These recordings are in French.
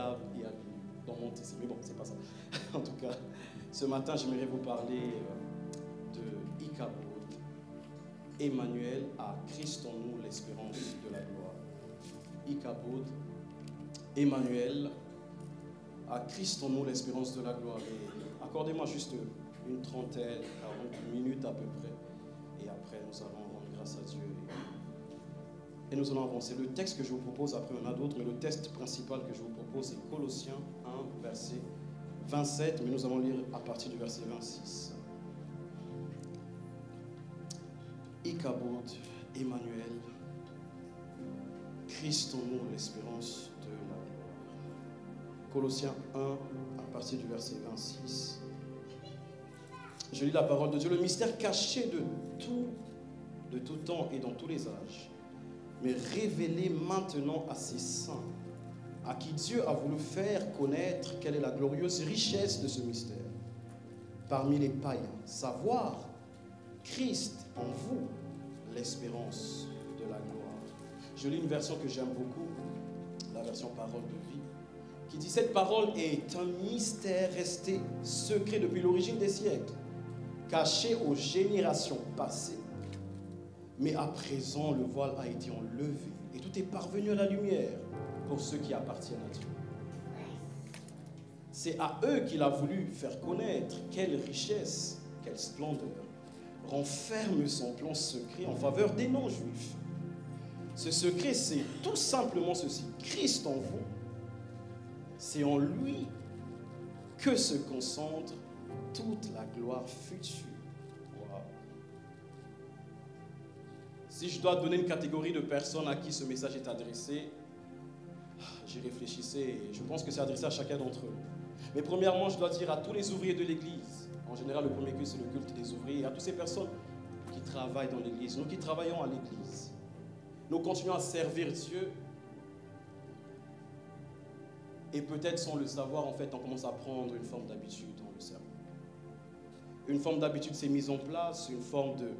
table et dans mon tissu. Mais bon, c'est pas ça. En tout cas, ce matin, j'aimerais vous parler de Ikabod, Emmanuel, à Christ en nous, l'espérance de la gloire. Ikabod, Emmanuel, à Christ en nous, l'espérance de la gloire. Et accordez-moi juste une trentaine, 40 minutes à peu près. Et après, nous allons rendre grâce à Dieu. Et nous allons avancer. Le texte que je vous propose, après il y en a d'autres, mais le texte principal que je vous propose, c'est Colossiens 1, verset 27. Mais nous allons lire à partir du verset 26. Ikabod, Emmanuel, Christ en nous, l'espérance de la gloire. Colossiens 1, à partir du verset 26. Je lis la parole de Dieu. Le mystère caché de tout temps et dans tous les âges, mais révélé maintenant à ses saints, à qui Dieu a voulu faire connaître quelle est la glorieuse richesse de ce mystère parmi les païens, savoir Christ en vous, l'espérance de la gloire. Je lis une version que j'aime beaucoup, la version parole de vie, qui dit: cette parole est un mystère resté secret depuis l'origine des siècles, caché aux générations passées. Mais à présent, le voile a été enlevé et tout est parvenu à la lumière pour ceux qui appartiennent à Dieu. C'est à eux qu'il a voulu faire connaître quelle richesse, quelle splendeur renferme son plan secret en faveur des non-juifs. Ce secret, c'est tout simplement ceci: Christ en vous, c'est en lui que se concentre toute la gloire future. Si je dois donner une catégorie de personnes à qui ce message est adressé, j'y réfléchissais et je pense que c'est adressé à chacun d'entre eux. Mais premièrement, je dois dire à tous les ouvriers de l'Église. En général, le premier culte, c'est le culte des ouvriers. Et à toutes ces personnes qui travaillent dans l'Église, nous qui travaillons à l'Église, nous continuons à servir Dieu. Et peut-être sans le savoir, en fait, on commence à prendre une forme d'habitude dans le serment. Une forme d'habitude s'est mise en place, une forme de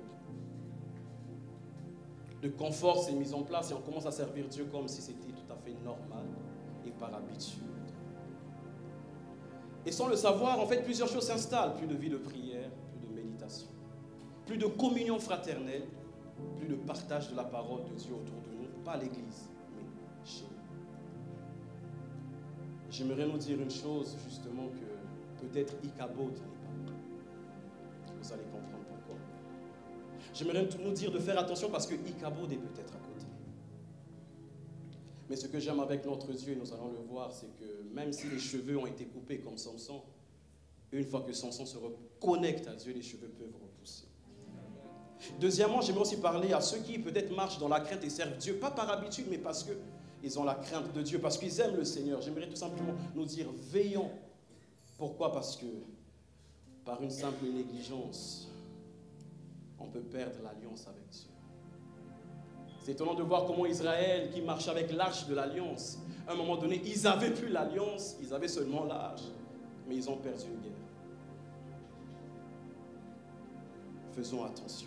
confort s'est mise en place et on commence à servir Dieu comme si c'était tout à fait normal et par habitude. Et sans le savoir, en fait, plusieurs choses s'installent. Plus de vie de prière, plus de méditation, plus de communion fraternelle, plus de partage de la parole de Dieu autour de nous, pas à l'église, mais chez nous. J'aimerais nous dire une chose, justement, que peut-être Ikabod n'est pas. Vous allez comprendre pourquoi. J'aimerais nous dire de faire attention parce que Ikabod est peut-être à côté. Mais ce que j'aime avec notre Dieu, et nous allons le voir, c'est que même si les cheveux ont été coupés comme Samson, une fois que Samson se reconnecte à Dieu, les cheveux peuvent repousser. Deuxièmement, j'aimerais aussi parler à ceux qui peut-être marchent dans la crainte et servent Dieu, pas par habitude, mais parce qu'ils ont la crainte de Dieu, parce qu'ils aiment le Seigneur. J'aimerais tout simplement nous dire veillons. Pourquoi? Parce que par une simple négligence, on peut perdre l'alliance avec Dieu. C'est étonnant de voir comment Israël, qui marche avec l'arche de l'alliance, à un moment donné, ils n'avaient plus l'alliance, ils avaient seulement l'arche, mais ils ont perdu une guerre. Faisons attention.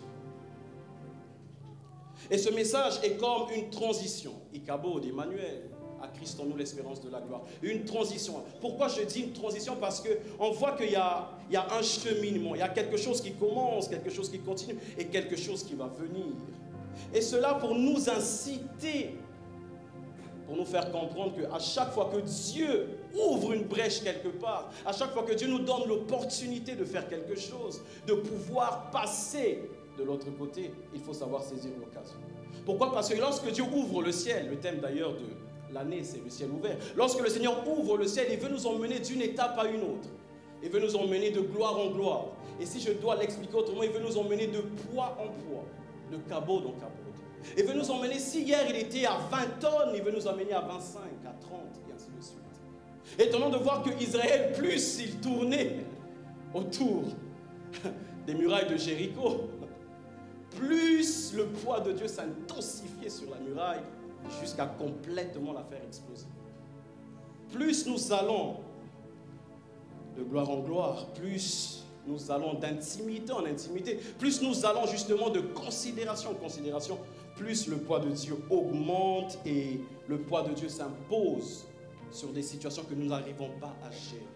Et ce message est comme une transition. Ikabod, Emmanuel, à Christ en nous l'espérance de la gloire. Une transition. Pourquoi je dis une transition? Parce qu'on voit qu'il y a un cheminement, il y a quelque chose qui commence, quelque chose qui continue et quelque chose qui va venir. Et cela pour nous inciter, pour nous faire comprendre qu'à chaque fois que Dieu ouvre une brèche quelque part, à chaque fois que Dieu nous donne l'opportunité de faire quelque chose, de pouvoir passer de l'autre côté, il faut savoir saisir l'occasion. Pourquoi? Parce que lorsque Dieu ouvre le ciel, le thème d'ailleurs de l'année, c'est le ciel ouvert. Lorsque le Seigneur ouvre le ciel, il veut nous emmener d'une étape à une autre. Il veut nous emmener de gloire en gloire. Et si je dois l'expliquer autrement, il veut nous emmener de poids en poids, de kabod en kabod. Il veut nous emmener, si hier il était à 20 tonnes, il veut nous emmener à 25, à 30, et ainsi de suite. Étonnant de voir que Israël, plus il tournait autour des murailles de Jéricho, plus le poids de Dieu s'intensifiait sur la muraille jusqu'à complètement la faire exploser. Plus nous allons de gloire en gloire, plus nous allons d'intimité en intimité, plus nous allons justement de considération en considération, plus le poids de Dieu augmente et le poids de Dieu s'impose sur des situations que nous n'arrivons pas à gérer.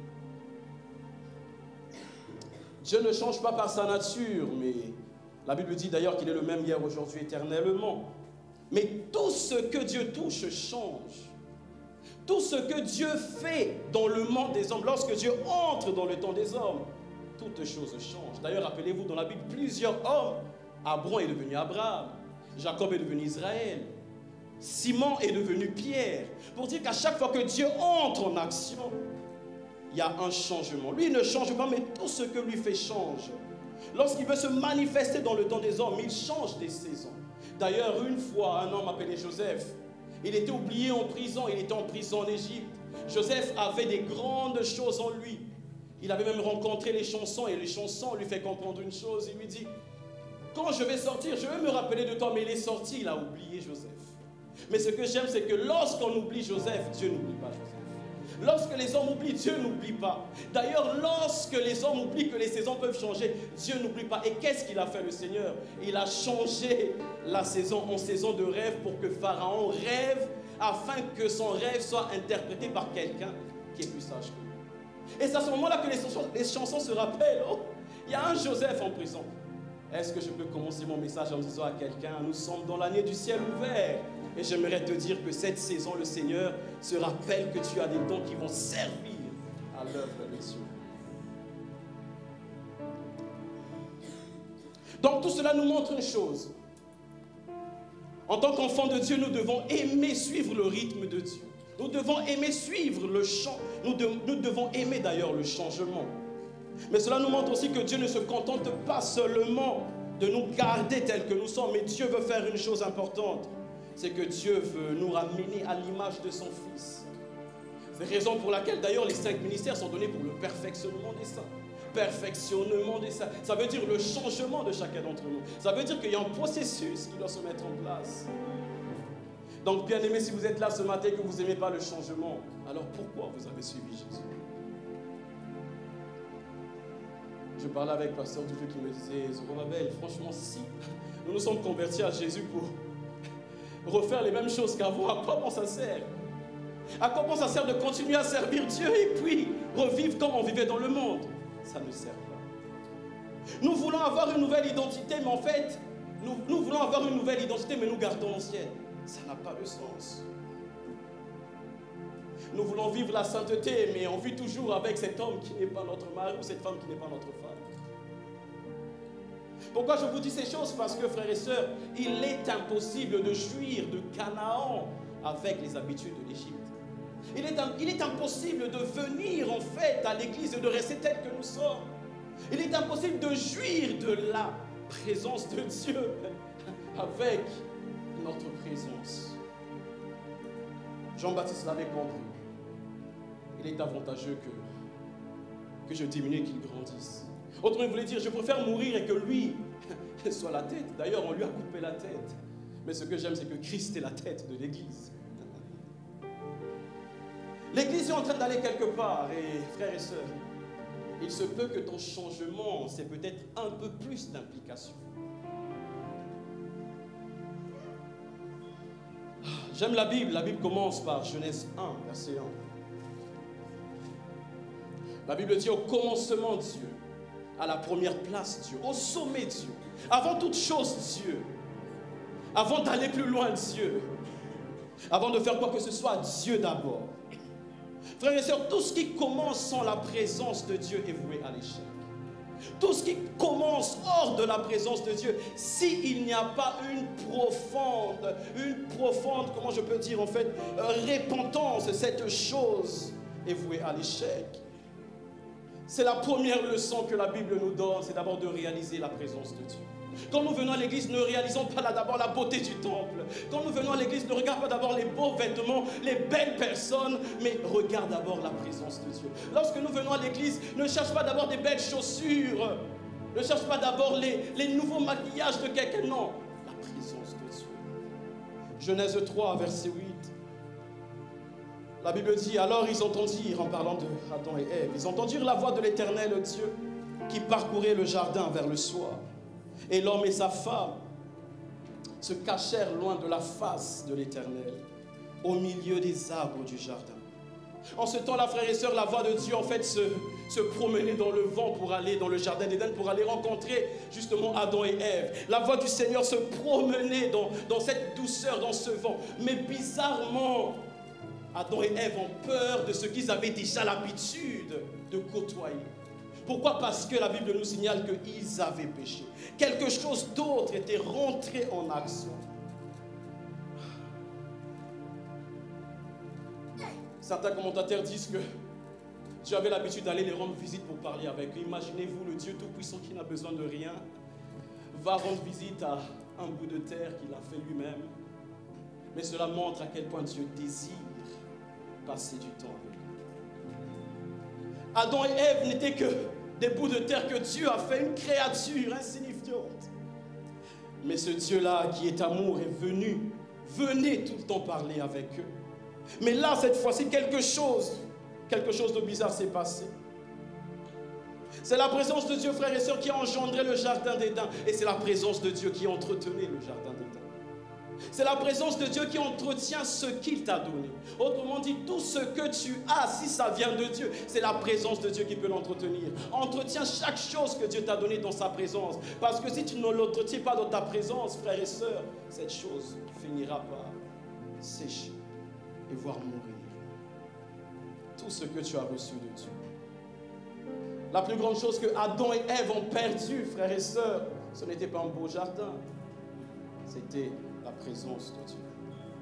Dieu ne change pas par sa nature, mais la Bible dit d'ailleurs qu'il est le même hier, aujourd'hui, éternellement. Mais tout ce que Dieu touche change. Tout ce que Dieu fait dans le monde des hommes, lorsque Dieu entre dans le temps des hommes, toutes choses changent. D'ailleurs, rappelez-vous, dans la Bible, plusieurs hommes, Abraham est devenu Abraham, Jacob est devenu Israël, Simon est devenu Pierre. Pour dire qu'à chaque fois que Dieu entre en action, il y a un changement. Lui, il ne change pas, mais tout ce que lui fait change. Lorsqu'il veut se manifester dans le temps des hommes, il change des saisons. D'ailleurs, une fois, un homme appelé Joseph, il était oublié en prison, il était en prison en Égypte. Joseph avait des grandes choses en lui. Il avait même rencontré les chansons, et les chansons lui fait comprendre une chose. Il lui dit, quand je vais sortir, je vais me rappeler de toi. Mais il est sorti, il a oublié Joseph. Mais ce que j'aime, c'est que lorsqu'on oublie Joseph, Dieu n'oublie pas Joseph. Lorsque les hommes oublient, Dieu n'oublie pas. D'ailleurs, lorsque les hommes oublient que les saisons peuvent changer, Dieu n'oublie pas. Et qu'est-ce qu'il a fait, le Seigneur? Il a changé la saison en saison de rêve pour que Pharaon rêve, afin que son rêve soit interprété par quelqu'un qui est plus sage que lui. Et c'est à ce moment-là que les chansons se rappellent. Oh, il y a un Joseph en prison. Est-ce que je peux commencer mon message en disant à quelqu'un, nous sommes dans l'année du ciel ouvert? Et j'aimerais te dire que cette saison, le Seigneur se rappelle que tu as des dons qui vont servir à l'œuvre de Dieu. Donc tout cela nous montre une chose. En tant qu'enfants de Dieu, nous devons aimer suivre le rythme de Dieu. Nous devons aimer suivre le chant. Nous devons aimer d'ailleurs le changement. Mais cela nous montre aussi que Dieu ne se contente pas seulement de nous garder tels que nous sommes, mais Dieu veut faire une chose importante. C'est que Dieu veut nous ramener à l'image de son Fils. C'est la raison pour laquelle d'ailleurs les 5 ministères sont donnés pour le perfectionnement des saints. Perfectionnement des saints. Ça veut dire le changement de chacun d'entre nous. Ça veut dire qu'il y a un processus qui doit se mettre en place. Donc bien aimé, si vous êtes là ce matin et que vous n'aimez pas le changement, alors pourquoi vous avez suivi Jésus? Je parlais avec Pasteur Dufeu qui me disait, Zorobabel, franchement, si nous nous sommes convertis à Jésus pour refaire les mêmes choses qu'avant, à quoi bon ça sert? À quoi bon ça sert de continuer à servir Dieu et puis revivre comme on vivait dans le monde? Ça ne sert pas. Nous voulons avoir une nouvelle identité, mais en fait, nous voulons avoir une nouvelle identité, mais nous gardons l'ancienne. Ça n'a pas de sens. Nous voulons vivre la sainteté, mais on vit toujours avec cet homme qui n'est pas notre mari ou cette femme qui n'est pas notre femme. Pourquoi je vous dis ces choses? Parce que, frères et sœurs, il est impossible de jouir de Canaan avec les habitudes de l'Égypte. Il est impossible de venir en fait à l'église et de rester tel que nous sommes. Il est impossible de jouir de la présence de Dieu avec notre présence. Jean-Baptiste l'avait compris. Il est avantageux que je diminue et qu'il grandisse. Autrement, il voulait dire, je préfère mourir et que lui soit la tête. D'ailleurs, on lui a coupé la tête. Mais ce que j'aime, c'est que Christ est la tête de l'Église. L'Église est en train d'aller quelque part. Et frères et sœurs, il se peut que ton changement, c'est peut-être un peu plus d'implication. J'aime la Bible. La Bible commence par Genèse 1, verset 1. La Bible dit au commencement Dieu, à la première place Dieu, au sommet Dieu, avant toute chose Dieu, avant d'aller plus loin Dieu, avant de faire quoi que ce soit Dieu d'abord. Frères et sœurs, tout ce qui commence sans la présence de Dieu est voué à l'échec. Tout ce qui commence hors de la présence de Dieu, s'il n'y a pas une profonde, comment je peux dire en fait, repentance, cette chose est vouée à l'échec. C'est la première leçon que la Bible nous donne, c'est d'abord de réaliser la présence de Dieu. Quand nous venons à l'église, ne réalisons pas d'abord la beauté du temple. Quand nous venons à l'église, ne regarde pas d'abord les beaux vêtements, les belles personnes, mais regarde d'abord la présence de Dieu. Lorsque nous venons à l'église, ne cherche pas d'abord des belles chaussures, ne cherche pas d'abord les nouveaux maquillages de quelqu'un, non, la présence de Dieu. Genèse 3, verset 8. La Bible dit, alors ils entendirent, en parlant de Adam et Ève, ils entendirent la voix de l'Éternel Dieu qui parcourait le jardin vers le soir. Et l'homme et sa femme se cachèrent loin de la face de l'Éternel, au milieu des arbres du jardin. En ce temps-là, frères et sœurs, la voix de Dieu en fait se promenait dans le vent pour aller dans le jardin d'Éden, pour aller rencontrer justement Adam et Ève. La voix du Seigneur se promenait dans cette douceur, dans ce vent. Mais bizarrement, Adam et Ève ont peur de ce qu'ils avaient déjà l'habitude de côtoyer. Pourquoi? Parce que la Bible nous signale qu'ils avaient péché. Quelque chose d'autre était rentré en action. Certains commentateurs disent que Dieu avait l'habitude d'aller les rendre visite pour parler avec eux. Imaginez-vous le Dieu Tout-Puissant qui n'a besoin de rien va rendre visite à un bout de terre qu'il a fait lui-même. Mais cela montre à quel point Dieu désire passer du temps avec lui. Adam et Ève n'étaient que des bouts de terre que Dieu a fait une créature insignifiante. Mais ce Dieu-là qui est amour est venu, venez tout le temps parler avec eux. Mais là, cette fois-ci, quelque chose de bizarre s'est passé. C'est la présence de Dieu, frères et sœurs, qui a engendré le jardin d'Éden. Et c'est la présence de Dieu qui entretenait le jardin d'Éden. C'est la présence de Dieu qui entretient ce qu'il t'a donné. Autrement dit, tout ce que tu as, si ça vient de Dieu, c'est la présence de Dieu qui peut l'entretenir. Entretiens chaque chose que Dieu t'a donnée dans sa présence. Parce que si tu ne l'entretiens pas dans ta présence, frères et sœurs, cette chose finira par sécher et voir mourir. Tout ce que tu as reçu de Dieu. La plus grande chose que Adam et Ève ont perdu, frères et sœurs, ce n'était pas un beau jardin. C'était la présence de Dieu.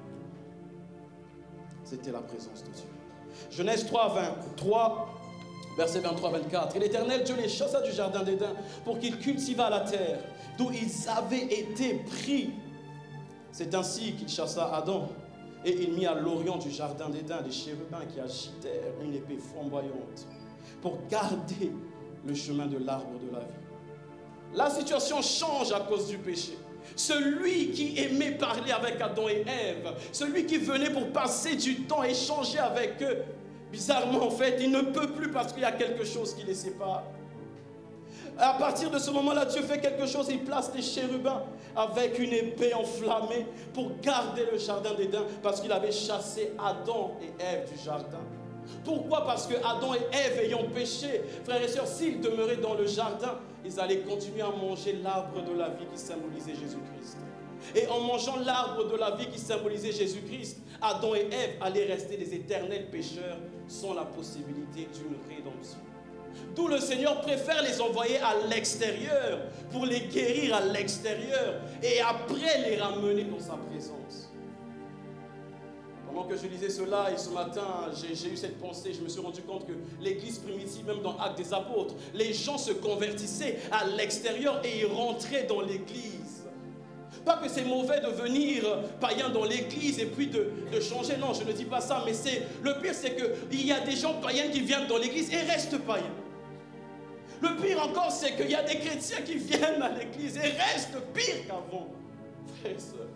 C'était la présence de Dieu. Genèse 3, verset 23-24. Et l'Éternel Dieu les chassa du jardin d'Éden pour qu'ils cultivâent la terre, d'où ils avaient été pris. C'est ainsi qu'il chassa Adam. Et il mit à l'orient du jardin d'Éden des chérubins qui agitèrent une épée flamboyante pour garder le chemin de l'arbre de la vie. La situation change à cause du péché. Celui qui aimait parler avec Adam et Ève, celui qui venait pour passer du temps, échanger avec eux, bizarrement en fait, il ne peut plus parce qu'il y a quelque chose qui les sépare. À partir de ce moment-là, Dieu fait quelque chose, il place des chérubins avec une épée enflammée pour garder le jardin d'Éden parce qu'il avait chassé Adam et Ève du jardin. Pourquoi? Parce que Adam et Ève ayant péché, frères et sœurs, s'ils demeuraient dans le jardin, ils allaient continuer à manger l'arbre de la vie qui symbolisait Jésus-Christ. Et en mangeant l'arbre de la vie qui symbolisait Jésus-Christ, Adam et Ève allaient rester des éternels pécheurs sans la possibilité d'une rédemption. D'où le Seigneur préfère les envoyer à l'extérieur pour les guérir à l'extérieur et après les ramener dans sa présence. Pendant que je lisais cela et ce matin, j'ai eu cette pensée, je me suis rendu compte que l'église primitive, même dans Actes des Apôtres, les gens se convertissaient à l'extérieur et ils rentraient dans l'église. Pas que c'est mauvais de venir païen dans l'église et puis de changer, non, je ne dis pas ça, mais le pire c'est qu'il y a des gens païens qui viennent dans l'église et restent païens. Le pire encore, c'est qu'il y a des chrétiens qui viennent à l'église et restent pire qu'avant. Frères et sœurs.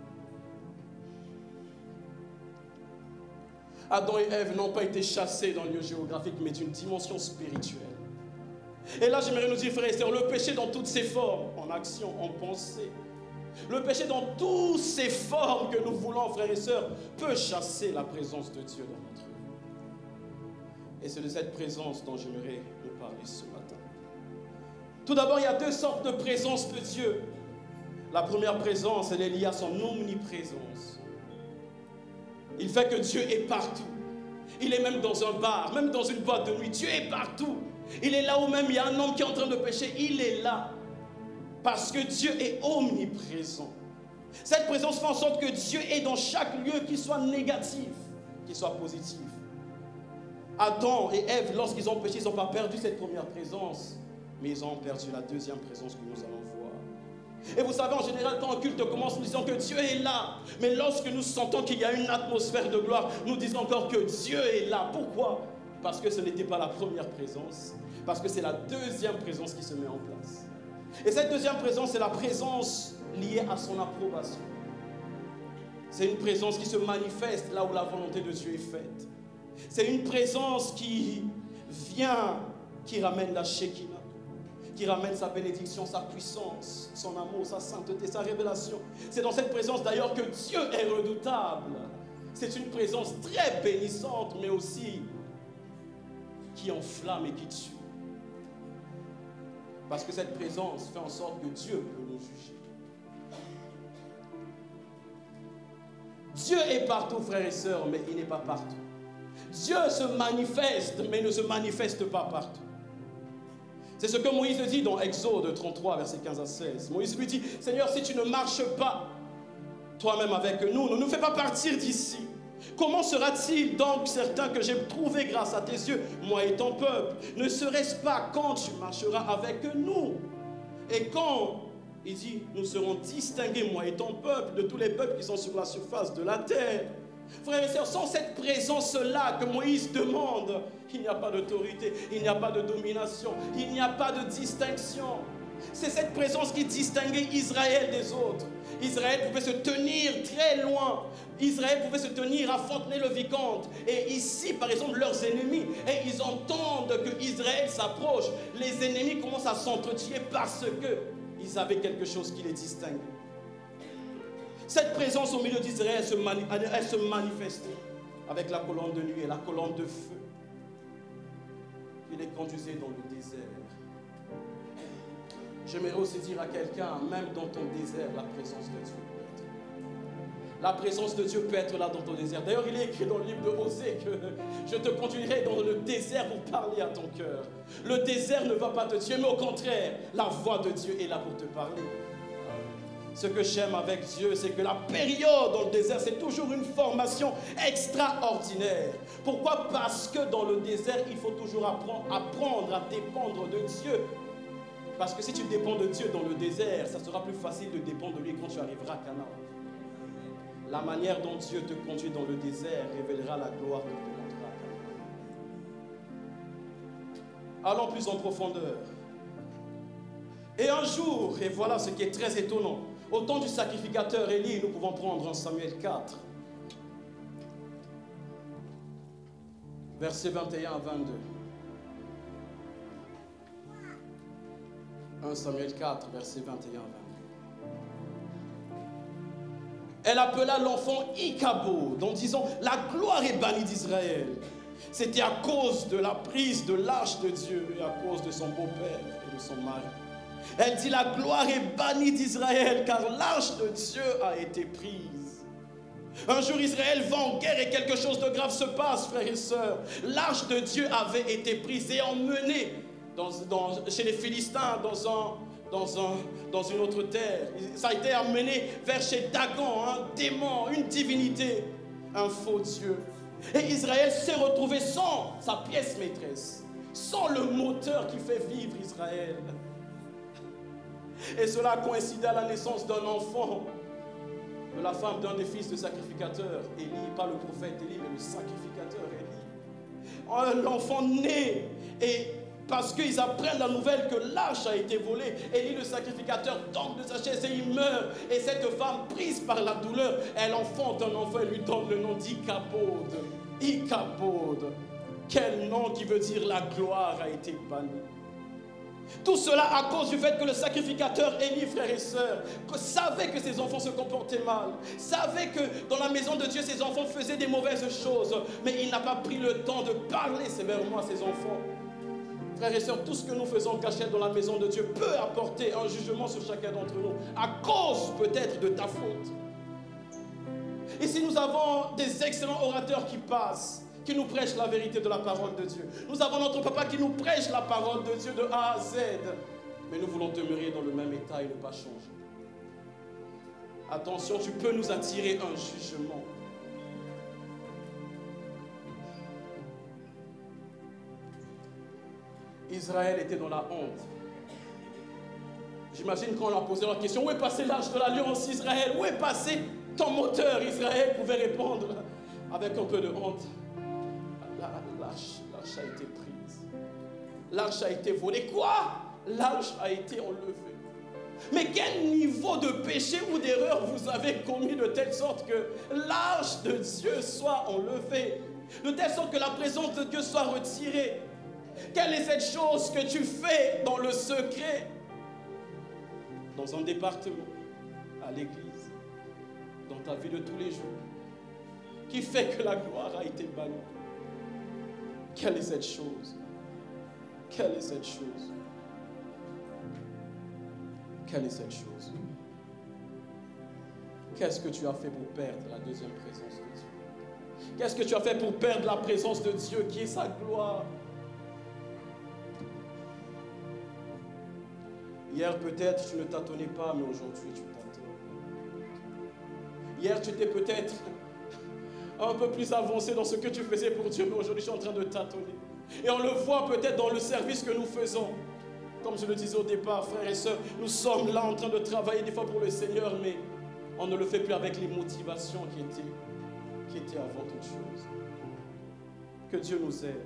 Adam et Ève n'ont pas été chassés dans le lieu géographique, mais d'une dimension spirituelle. Et là, j'aimerais nous dire, frères et sœurs, le péché dans toutes ses formes, en action, en pensée, le péché dans toutes ses formes que nous voulons, frères et sœurs, peut chasser la présence de Dieu dans notre vie. Et c'est de cette présence dont j'aimerais nous parler ce matin. Tout d'abord, il y a deux sortes de présence de Dieu. La première présence, elle est liée à son omniprésence. Il fait que Dieu est partout. Il est même dans un bar, même dans une boîte de nuit. Dieu est partout. Il est là où même il y a un homme qui est en train de pécher. Il est là. Parce que Dieu est omniprésent. Cette présence fait en sorte que Dieu est dans chaque lieu, qu'il soit négatif, qu'il soit positif. Adam et Ève, lorsqu'ils ont péché, ils n'ont pas perdu cette première présence, mais ils ont perdu la deuxième présence que nous allons voir. Et vous savez, en général, quand un culte commence, nous disons que Dieu est là. Mais lorsque nous sentons qu'il y a une atmosphère de gloire, nous disons encore que Dieu est là. Pourquoi? Parce que ce n'était pas la première présence. Parce que c'est la deuxième présence qui se met en place. Et cette deuxième présence, c'est la présence liée à son approbation. C'est une présence qui se manifeste là où la volonté de Dieu est faite. C'est une présence qui vient, qui ramène la Shekinah, qui ramène sa bénédiction, sa puissance, son amour, sa sainteté, sa révélation. C'est dans cette présence d'ailleurs que Dieu est redoutable. C'est une présence très bénissante, mais aussi qui enflamme et qui tue. Parce que cette présence fait en sorte que Dieu peut nous juger. Dieu est partout, frères et sœurs, mais il n'est pas partout. Dieu se manifeste, mais ne se manifeste pas partout. C'est ce que Moïse dit dans Exode 33, versets 15 à 16. Moïse lui dit, Seigneur, si tu ne marches pas toi-même avec nous, ne nous fais pas partir d'ici. Comment sera-t-il donc certain que j'ai trouvé grâce à tes yeux, moi et ton peuple? Ne serait-ce pas quand tu marcheras avec nous? Et quand, il dit, nous serons distingués, moi et ton peuple, de tous les peuples qui sont sur la surface de la terre. Frères et sœurs, sans cette présence-là que Moïse demande, il n'y a pas d'autorité, il n'y a pas de domination, il n'y a pas de distinction. C'est cette présence qui distinguait Israël des autres. Israël pouvait se tenir très loin. Israël pouvait se tenir à Fontenay-le-Vicomte. Et ici, par exemple, leurs ennemis, et ils entendent que Israël s'approche. Les ennemis commencent à s'entretuer parce qu'ils avaient quelque chose qui les distingue. Cette présence au milieu d'Israël, elle se manifestait avec la colonne de nuit et la colonne de feu qui les conduisait dans le désert. J'aimerais aussi dire à quelqu'un, même dans ton désert, la présence de Dieu peut être. La présence de Dieu peut être là dans ton désert. D'ailleurs, il est écrit dans le livre de Osée que je te conduirai dans le désert pour parler à ton cœur. Le désert ne va pas te tuer, mais au contraire, la voix de Dieu est là pour te parler. Ce que j'aime avec Dieu, c'est que la période dans le désert, c'est toujours une formation extraordinaire. Pourquoi? Parce que dans le désert, il faut toujours apprendre à dépendre de Dieu. Parce que si tu dépends de Dieu dans le désert, ça sera plus facile de dépendre de lui quand tu arriveras à Canaan. La manière dont Dieu te conduit dans le désert révélera la gloire qu'il te montrera à Canaan. Allons plus en profondeur. Et un jour, et voilà ce qui est très étonnant, au temps du sacrificateur Élie, nous pouvons prendre en Samuel 4, versets 21 à 22. 1 Samuel 4, versets 21 à 22. Elle appela l'enfant Ichabod en disant, la gloire est bannie d'Israël. C'était à cause de la prise de l'arche de Dieu et à cause de son beau-père et de son mari. Elle dit, la gloire est bannie d'Israël car l'arche de Dieu a été prise. Un jour, Israël va en guerre et quelque chose de grave se passe, frères et sœurs. L'arche de Dieu avait été prise et emmenée chez les Philistins dans une autre terre. Ça a été amené vers chez Dagon, un démon, une divinité, un faux Dieu. Et Israël s'est retrouvé sans sa pièce maîtresse, sans le moteur qui fait vivre Israël. Et cela a coïncidé à la naissance d'un enfant de la femme d'un des fils de sacrificateur, Élie, pas le prophète Élie, mais le sacrificateur Élie. L'enfant naît et parce qu'ils apprennent la nouvelle que l'arche a été volée, Élie le sacrificateur tombe de sa chaise et il meurt. Et cette femme, prise par la douleur, elle enfante un enfant et lui donne le nom d'Ichabod. Ichabod. Quel nom qui veut dire la gloire a été bannie. Tout cela à cause du fait que le sacrificateur Élie, frères et sœurs, savait que ses enfants se comportaient mal, savait que dans la maison de Dieu, ses enfants faisaient des mauvaises choses, mais il n'a pas pris le temps de parler sévèrement à ses enfants. Frères et sœurs, tout ce que nous faisons cachette dans la maison de Dieu peut apporter un jugement sur chacun d'entre nous, à cause peut-être de ta faute. Ici, nous avons des excellents orateurs qui passent, qui nous prêchent la vérité de la parole de Dieu. Nous avons notre papa qui nous prêche la parole de Dieu de A à Z. Mais nous voulons demeurer dans le même état et ne pas changer. Attention, tu peux nous attirer un jugement. Israël était dans la honte. J'imagine quand on leur posait la question, où est passé l'arche de l'alliance, Israël? Où est passé ton moteur? Israël pouvait répondre avec un peu de honte. L'arche a été prise. L'arche a été volée. Quoi? L'arche a été enlevée. Mais quel niveau de péché ou d'erreur vous avez commis de telle sorte que l'arche de Dieu soit enlevée, de telle sorte que la présence de Dieu soit retirée? Quelle est cette chose que tu fais dans le secret, dans un département, à l'église, dans ta vie de tous les jours? qui fait que la gloire a été bannie. Quelle est cette chose? Quelle est cette chose? Quelle est cette chose? Qu'est-ce que tu as fait pour perdre la deuxième présence de Dieu? Qu'est-ce que tu as fait pour perdre la présence de Dieu qui est sa gloire? Hier peut-être tu ne tâtonnais pas, mais aujourd'hui tu tâtonnes. Hier tu étais peut-être un peu plus avancé dans ce que tu faisais pour Dieu, mais aujourd'hui tu es en train de tâtonner. Et on le voit peut-être dans le service que nous faisons. Comme je le disais au départ, frères et sœurs, nous sommes là en train de travailler des fois pour le Seigneur, mais on ne le fait plus avec les motivations qui étaient avant toute chose. Que Dieu nous aide.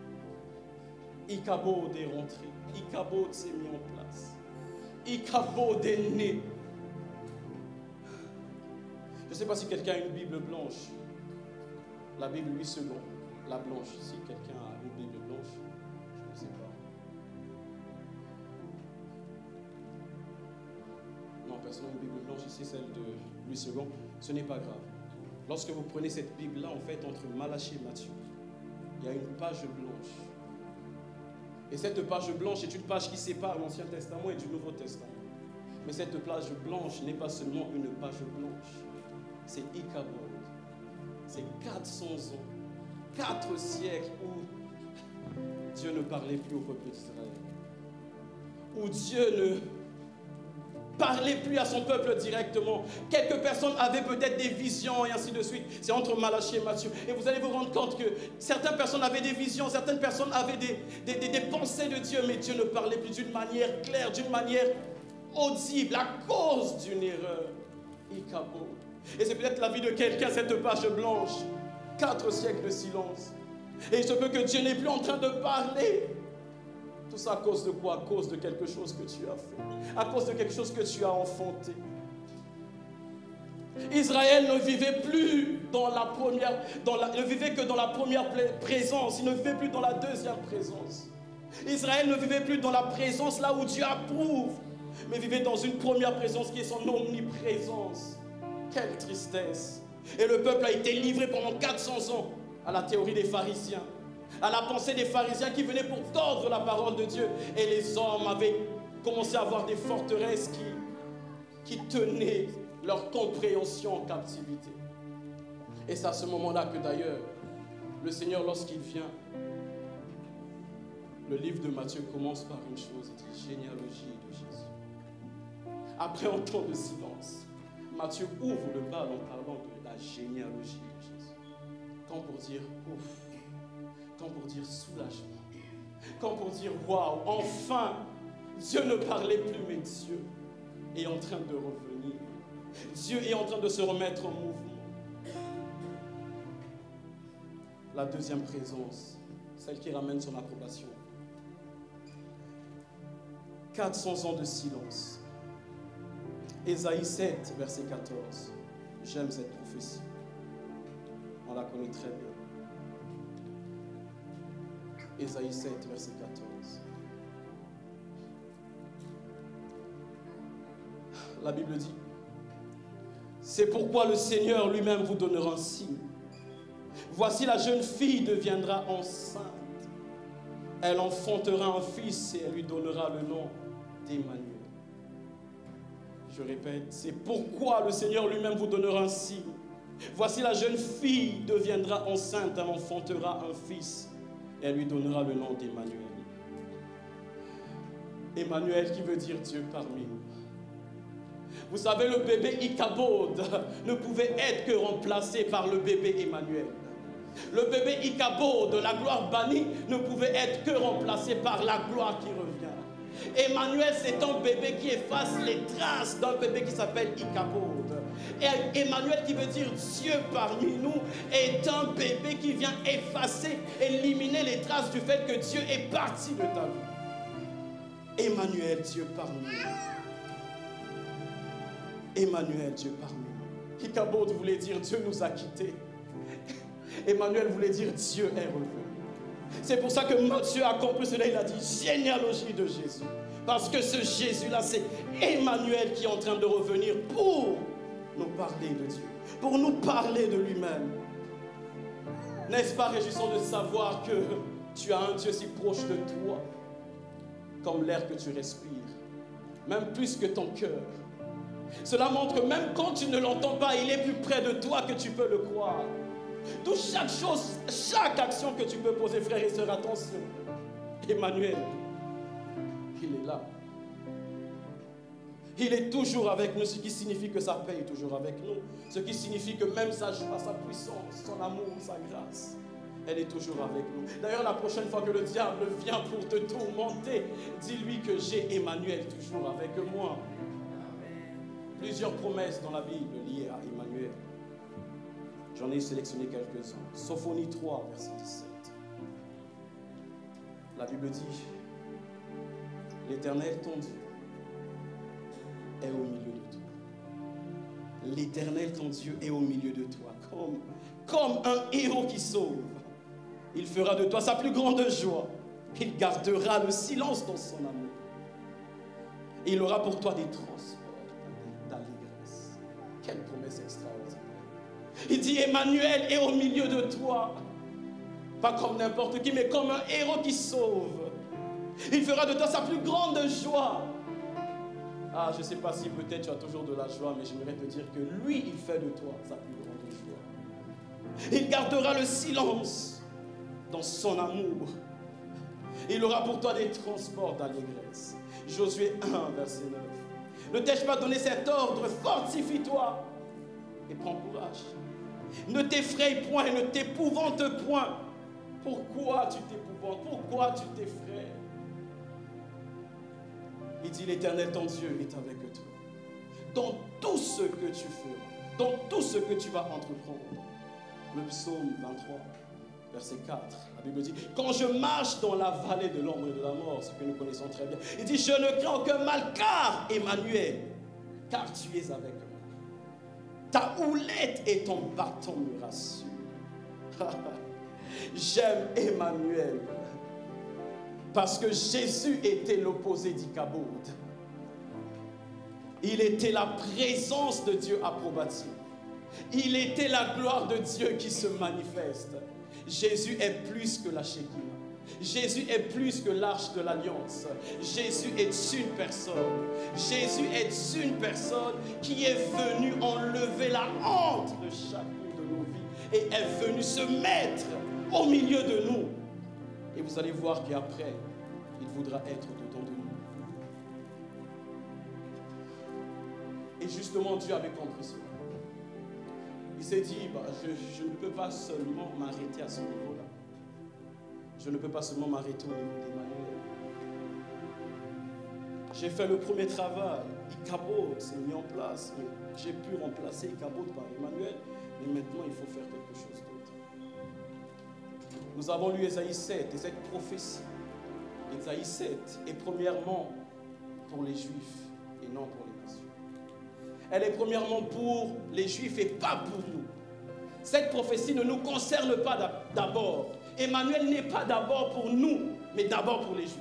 Ichabod est rentré. Ichabod s'est mis en place. Ichabod est né. Je ne sais pas si quelqu'un a une Bible blanche. La Bible 8 secondes. La blanche. Si quelqu'un a une Bible blanche, je ne sais pas. Non, personne n'a une Bible blanche ici, celle de 8 secondes. Ce n'est pas grave. Lorsque vous prenez cette Bible-là, en fait, entre Malachie et Matthieu, il y a une page blanche. Et cette page blanche est une page qui sépare l'Ancien Testament et du Nouveau Testament. Mais cette page blanche n'est pas seulement une page blanche. C'est Ichabod. C'est 400 ans, 4 siècles où Dieu ne parlait plus au peuple d'Israël. Où Dieu ne parlait plus à son peuple directement. Quelques personnes avaient peut-être des visions et ainsi de suite. C'est entre Malachie et Matthieu. Et vous allez vous rendre compte que certaines personnes avaient des visions, certaines personnes avaient des pensées de Dieu, mais Dieu ne parlait plus d'une manière claire, d'une manière audible, à cause d'une erreur. Ichabod. Et c'est peut-être la vie de quelqu'un, cette page blanche. 4 siècles de silence. Et il se peut que Dieu n'est plus en train de parler. Tout ça à cause de quoi? À cause de quelque chose que tu as fait. À cause de quelque chose que tu as enfanté. Israël ne vivait plus dans la première, ne vivait que dans la première présence. Il ne vivait plus dans la deuxième présence. Israël ne vivait plus dans la présence là où Dieu approuve, mais vivait dans une première présence qui est son omniprésence. Quelle tristesse! Et le peuple a été livré pendant 400 ans à la théorie des pharisiens, à la pensée des pharisiens qui venaient pour tordre la parole de Dieu. Et les hommes avaient commencé à avoir des forteresses qui tenaient leur compréhension en captivité. Et c'est à ce moment-là que d'ailleurs, le Seigneur, lorsqu'il vient, le livre de Matthieu commence par une chose, il dit généalogie de Jésus. Après un temps de silence, Matthieu ouvre le bal en parlant de la généalogie de Jésus. Quand pour dire ouf, quand pour dire soulagement, quand pour dire waouh, enfin, Dieu ne parlait plus, mais Dieu est en train de revenir. Dieu est en train de se remettre en mouvement. La deuxième présence, celle qui ramène son approbation. 400 ans de silence. Ésaïe 7, verset 14. J'aime cette prophétie. On la connaît très bien. Ésaïe 7, verset 14. La Bible dit, c'est pourquoi le Seigneur lui-même vous donnera un signe. Voici la jeune fille deviendra enceinte. Elle enfantera un fils et elle lui donnera le nom d'Emmanuel. Je répète, c'est pourquoi le Seigneur lui-même vous donnera un signe. Voici la jeune fille deviendra enceinte, elle enfantera un fils et elle lui donnera le nom d'Emmanuel. Emmanuel qui veut dire Dieu parmi nous. Vous savez, le bébé Ichabod ne pouvait être que remplacé par le bébé Emmanuel. Le bébé Ichabod, la gloire bannie, ne pouvait être que remplacé par la gloire qui revient. Emmanuel, c'est un bébé qui efface les traces d'un bébé qui s'appelle Ichabod. Et Emmanuel, qui veut dire Dieu parmi nous, est un bébé qui vient effacer, éliminer les traces du fait que Dieu est parti de ta vie. Emmanuel, Dieu parmi nous. Emmanuel, Dieu parmi nous. Ichabod voulait dire Dieu nous a quittés. Emmanuel voulait dire Dieu est revenu. C'est pour ça que Matthieu a compris cela. Il a dit généalogie de Jésus. Parce que ce Jésus-là, c'est Emmanuel qui est en train de revenir pour nous parler de Dieu, pour nous parler de lui-même. N'est-ce pas réjouissant de savoir que tu as un Dieu si proche de toi, comme l'air que tu respires, même plus que ton cœur. Cela montre que même quand tu ne l'entends pas, il est plus près de toi que tu peux le croire. D'où chaque chose, chaque action que tu peux poser, frères et sœurs, attention. Emmanuel, il est là. Il est toujours avec nous, ce qui signifie que sa paix est toujours avec nous. Ce qui signifie que même sa joie, sa puissance, son amour, sa grâce, elle est toujours avec nous. D'ailleurs, la prochaine fois que le diable vient pour te tourmenter, dis-lui que j'ai Emmanuel toujours avec moi. Plusieurs promesses dans la Bible liées à Emmanuel. J'en ai sélectionné quelques-uns. Sophonie 3, verset 17. La Bible dit, l'Éternel, ton Dieu, est au milieu de toi. L'Éternel, ton Dieu, est au milieu de toi. Comme un héros qui sauve. Il fera de toi sa plus grande joie. Il gardera le silence dans son amour. Et il aura pour toi des transports d'allégresse. Quelle promesse extraordinaire. Il dit, Emmanuel est au milieu de toi. Pas comme n'importe qui, mais comme un héros qui sauve. Il fera de toi sa plus grande joie. Ah, je ne sais pas si peut-être tu as toujours de la joie, mais j'aimerais te dire que lui, il fait de toi sa plus grande joie. Il gardera le silence dans son amour. Il aura pour toi des transports d'allégresse. Josué 1, verset 9. Ne t'ai-je pas donné cet ordre? Fortifie-toi et prends courage. Ne t'effraie point et ne t'épouvante point. Pourquoi tu t'épouvantes? Pourquoi tu t'effraies? Il dit, l'Éternel, ton Dieu, est avec toi. Dans tout ce que tu feras, dans tout ce que tu vas entreprendre. Le psaume 23, verset 4, la Bible dit, quand je marche dans la vallée de l'ombre et de la mort, ce que nous connaissons très bien, il dit, je ne crains aucun mal, car, Emmanuel, car tu es avec moi. Ta houlette et ton bâton me rassurent. J'aime Emmanuel. Parce que Jésus était l'opposé d'Ichabod. Il était la présence de Dieu approbative. Il était la gloire de Dieu qui se manifeste. Jésus est plus que la Shekinah. Jésus est plus que l'arche de l'alliance. Jésus est une personne. Jésus est une personne qui est venue enlever la honte de chacune de nos vies et est venue se mettre au milieu de nous. Et vous allez voir qu'après, il voudra être dedans de nous. Et justement, Dieu avait compris cela. Il s'est dit, je ne peux pas seulement m'arrêter à ce niveau-là. Je ne peux pas seulement m'arrêter au niveau d'Emmanuel. J'ai fait le premier travail. Ichabod s'est mis en place. J'ai pu remplacer Ichabod par Emmanuel. Mais maintenant, il faut faire quelque chose d'autre. Nous avons lu Ésaïe 7 et cette prophétie. Ésaïe 7 est premièrement pour les Juifs et non pour les nations. Elle est premièrement pour les Juifs et pas pour nous. Cette prophétie ne nous concerne pas d'abord. Emmanuel n'est pas d'abord pour nous, mais d'abord pour les Juifs.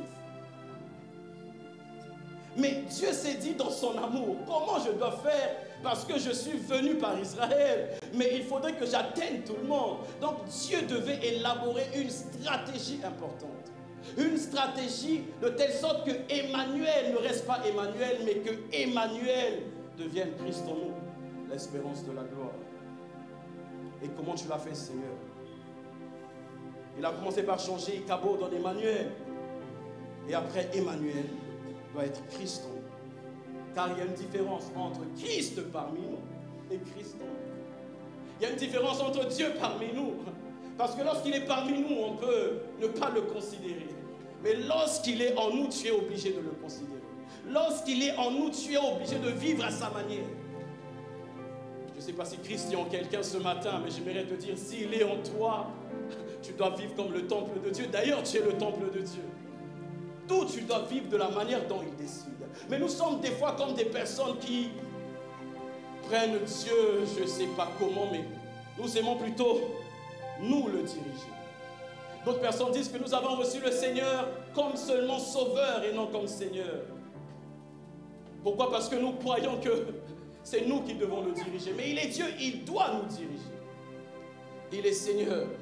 Mais Dieu s'est dit dans son amour, comment je dois faire? Parce que je suis venu par Israël, mais il faudrait que j'atteigne tout le monde. Donc Dieu devait élaborer une stratégie importante. Une stratégie de telle sorte que Emmanuel ne reste pas Emmanuel, mais que Emmanuel devienne Christ en nous, l'espérance de la gloire. Et comment tu l'as fait, Seigneur? Il a commencé par changer Ichabod en Emmanuel. Et après, Emmanuel doit être Christ en nous. Car il y a une différence entre Christ parmi nous et Christ en nous. Il y a une différence entre Dieu parmi nous. Parce que lorsqu'il est parmi nous, on peut ne pas le considérer. Mais lorsqu'il est en nous, tu es obligé de le considérer. Lorsqu'il est en nous, tu es obligé de vivre à sa manière. Je ne sais pas si Christ est en quelqu'un ce matin, mais j'aimerais te dire, s'il est en toi, tu dois vivre comme le temple de Dieu. D'ailleurs, tu es le temple de Dieu. Tout, tu dois vivre de la manière dont il décide. Mais nous sommes des fois comme des personnes qui prennent Dieu, je ne sais pas comment, mais nous aimons plutôt nous le diriger. D'autres personnes disent que nous avons reçu le Seigneur comme seulement sauveur et non comme Seigneur. Pourquoi? Parce que nous croyons que c'est nous qui devons le diriger. Mais il est Dieu, il doit nous diriger. Il est Seigneur.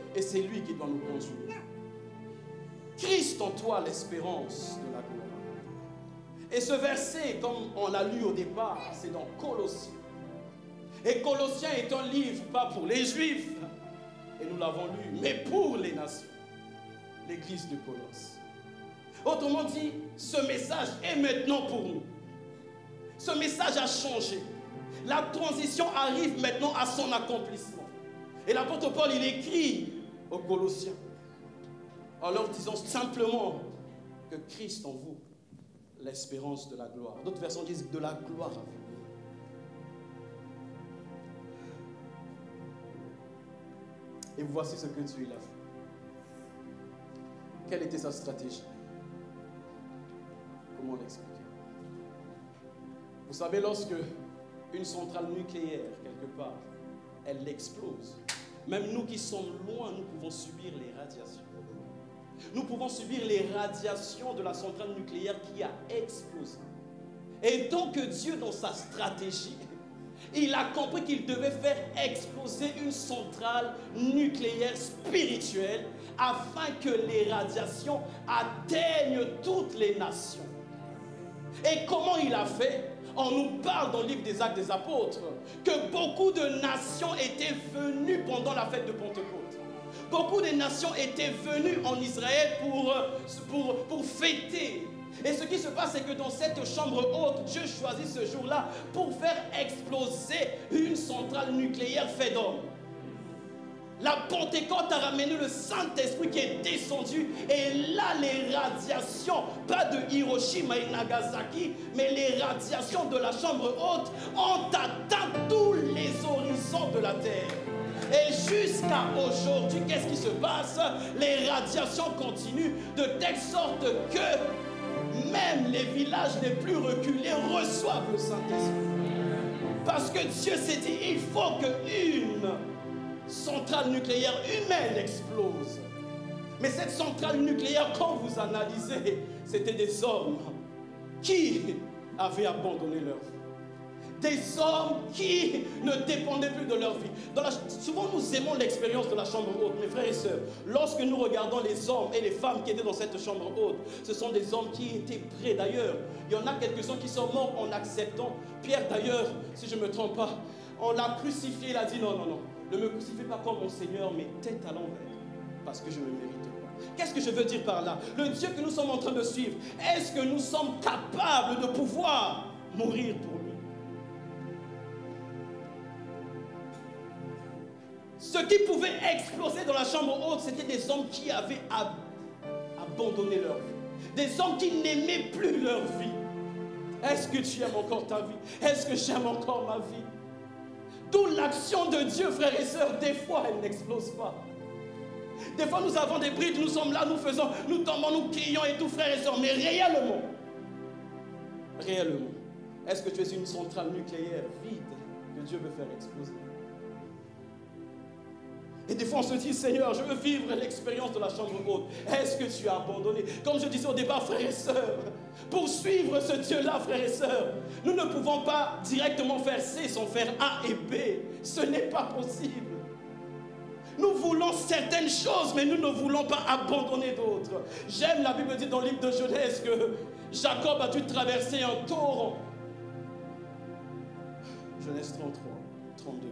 et c'est lui qui doit nous conduire. Christ en toi, l'espérance de la gloire. Et ce verset, comme on l'a lu au départ, c'est dans Colossiens. Et Colossiens est un livre pas pour les Juifs, et nous l'avons lu, mais pour les nations, l'église de Colosse. Autrement dit, ce message est maintenant pour nous. Ce message a changé. La transition arrive maintenant à son accomplissement. Et l'apôtre Paul, il écrit aux Colossiens en leur disant simplement que Christ en vous, l'espérance de la gloire. D'autres versions disent de la gloire à vous. Et voici ce que Dieu a fait. Quelle était sa stratégie? Comment l'expliquer? Vous savez, lorsque une centrale nucléaire, quelque part, elle explose, même nous qui sommes loin, nous pouvons subir les radiations. Nous pouvons subir les radiations de la centrale nucléaire qui a explosé. Et donc Dieu, dans sa stratégie, il a compris qu'il devait faire exploser une centrale nucléaire spirituelle afin que les radiations atteignent toutes les nations. Et comment il a fait? On nous parle dans le livre des Actes des Apôtres que beaucoup de nations étaient venues pendant la fête de Pentecôte. Beaucoup de nations étaient venues en Israël pour fêter. Et ce qui se passe, c'est que dans cette chambre haute, Dieu choisit ce jour-là pour faire exploser une centrale nucléaire faite d'hommes. La Pentecôte a ramené le Saint-Esprit qui est descendu. Et là, les radiations, pas de Hiroshima et Nagasaki, mais les radiations de la chambre haute ont atteint tous les horizons de la terre. Et jusqu'à aujourd'hui, qu'est-ce qui se passe? Les radiations continuent de telle sorte que même les villages les plus reculés reçoivent le Saint-Esprit. Parce que Dieu s'est dit, il faut qu'une centrale nucléaire humaine explose. Mais cette centrale nucléaire, quand vous analysez, c'était des hommes qui avaient abandonné leur vie. Des hommes qui ne dépendaient plus de leur vie. Souvent nous aimons l'expérience de la chambre haute, mes frères et sœurs. Lorsque nous regardons les hommes et les femmes qui étaient dans cette chambre haute, ce sont des hommes qui étaient prêts. D'ailleurs, il y en a quelques-uns qui sont morts en acceptant. Pierre d'ailleurs, si je ne me trompe pas, on l'a crucifié, il a dit non, non, non. Ne me crucifiez pas comme mon Seigneur, mais tête à l'envers, parce que je ne le mérite pas. Qu'est-ce que je veux dire par là? Le Dieu que nous sommes en train de suivre, est-ce que nous sommes capables de pouvoir mourir pour lui? Ce qui pouvait exploser dans la chambre haute, c'était des hommes qui avaient abandonné leur vie. Des hommes qui n'aimaient plus leur vie. Est-ce que tu aimes encore ta vie? Est-ce que j'aime encore ma vie? D'où l'action de Dieu, frères et sœurs, des fois, elle n'explose pas. Des fois, nous avons des brides, nous sommes là, nous faisons, nous tombons, nous crions et tout, frères et sœurs. Mais réellement, est-ce que tu es une centrale nucléaire vide que Dieu veut faire exploser? Et des fois, on se dit, Seigneur, je veux vivre l'expérience de la chambre haute. Est-ce que tu as abandonné? Comme je disais au départ, frères et sœurs, pour suivre ce Dieu-là, frères et sœurs, nous ne pouvons pas directement faire C sans faire A et B. Ce n'est pas possible. Nous voulons certaines choses, mais nous ne voulons pas abandonner d'autres. J'aime, la Bible dit dans le livre de Genèse que Jacob a dû traverser un torrent. Genèse 33, 32.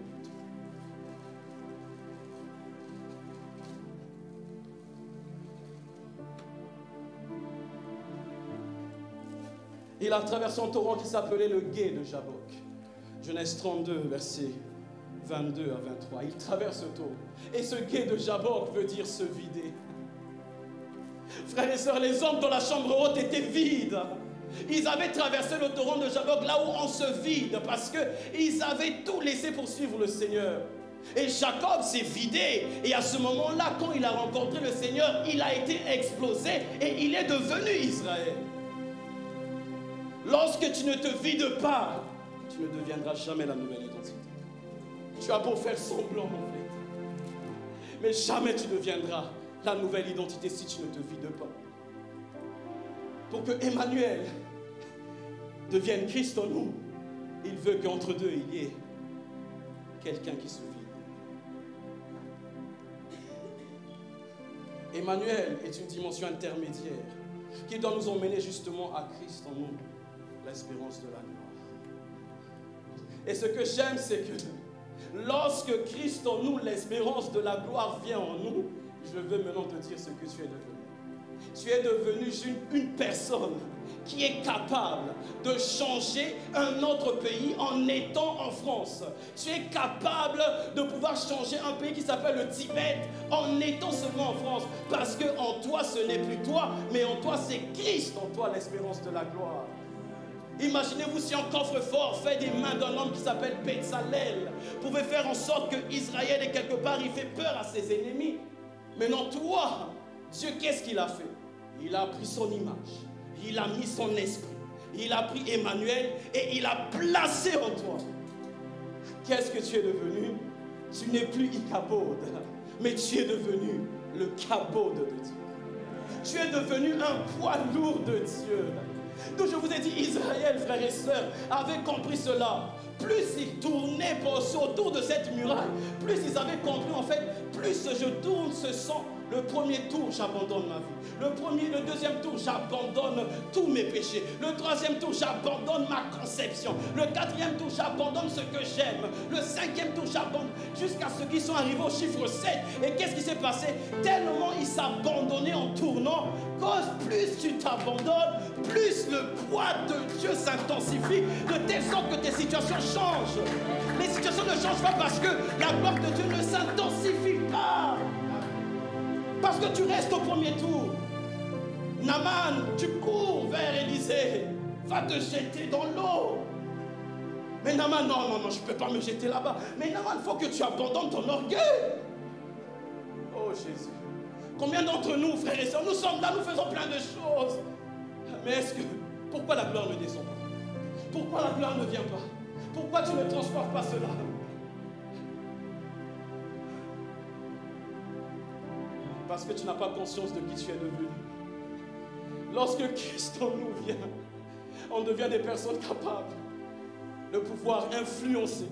Il a traversé un torrent qui s'appelait le gué de Jabbok. Genèse 32, versets 22 à 23. Il traverse ce torrent. Et ce gué de Jabbok veut dire se vider. Frères et sœurs, les hommes dans la chambre haute étaient vides. Ils avaient traversé le torrent de Jabbok là où on se vide parce qu'ils avaient tout laissé pour suivre le Seigneur. Et Jacob s'est vidé. Et à ce moment-là, quand il a rencontré le Seigneur, il a été explosé et il est devenu Israël. Lorsque tu ne te vides pas, tu ne deviendras jamais la nouvelle identité. Tu as beau faire semblant, en fait, mais jamais tu ne deviendras la nouvelle identité si tu ne te vides pas. Pour que Emmanuel devienne Christ en nous, il veut qu'entre deux, il y ait quelqu'un qui se vide. Emmanuel est une dimension intermédiaire qui doit nous emmener justement à Christ en nous, l'espérance de la gloire. Et ce que j'aime, c'est que lorsque Christ en nous, l'espérance de la gloire vient en nous, je veux maintenant te dire ce que tu es devenu. Tu es devenu une personne qui est capable de changer un autre pays en étant en France. Tu es capable de pouvoir changer un pays qui s'appelle le Tibet en étant seulement en France. Parce qu'en toi, ce n'est plus toi, mais en toi, c'est Christ, en toi, l'espérance de la gloire. Imaginez-vous si un coffre-fort fait des mains d'un homme qui s'appelle Bétzalel pouvait faire en sorte que Israël, et quelque part, il fait peur à ses ennemis. Maintenant, toi, Dieu, qu'est-ce qu'il a fait? Il a pris son image, il a mis son esprit, il a pris Emmanuel et il a placé en toi. Qu'est-ce que tu es devenu? Tu n'es plus Ichabod, mais tu es devenu le Kabod de Dieu. Tu es devenu un poids lourd de Dieu. Donc je vous ai dit, Israël, frères et sœurs, avait compris cela. Plus ils tournaient autour de cette muraille, plus ils avaient compris, en fait, plus je tourne ce sang. Le premier tour, j'abandonne ma vie. Le deuxième tour, j'abandonne tous mes péchés. Le troisième tour, j'abandonne ma conception. Le quatrième tour, j'abandonne ce que j'aime. Le cinquième tour, j'abandonne jusqu'à ceux qui sont arrivés au chiffre 7. Et qu'est-ce qui s'est passé? Tellement ils s'abandonnaient en tournant, cause plus tu t'abandonnes, plus le poids de Dieu s'intensifie, de telle sorte que tes situations changent. Les situations ne changent pas parce que la gloire de Dieu ne s'intensifie pas. Parce que tu restes au premier tour. Naaman, tu cours vers Élisée, va te jeter dans l'eau. Mais Naaman, non, je ne peux pas me jeter là-bas. Mais Naaman, il faut que tu abandonnes ton orgueil. Oh Jésus. Combien d'entre nous, frères et sœurs, nous sommes là, nous faisons plein de choses. Mais pourquoi la gloire ne descend pas? Pourquoi la gloire ne vient pas? Pourquoi tu ne transportes pas cela? Parce que tu n'as pas conscience de qui tu es devenu. Lorsque Christ en nous vient, on devient des personnes capables de pouvoir influencer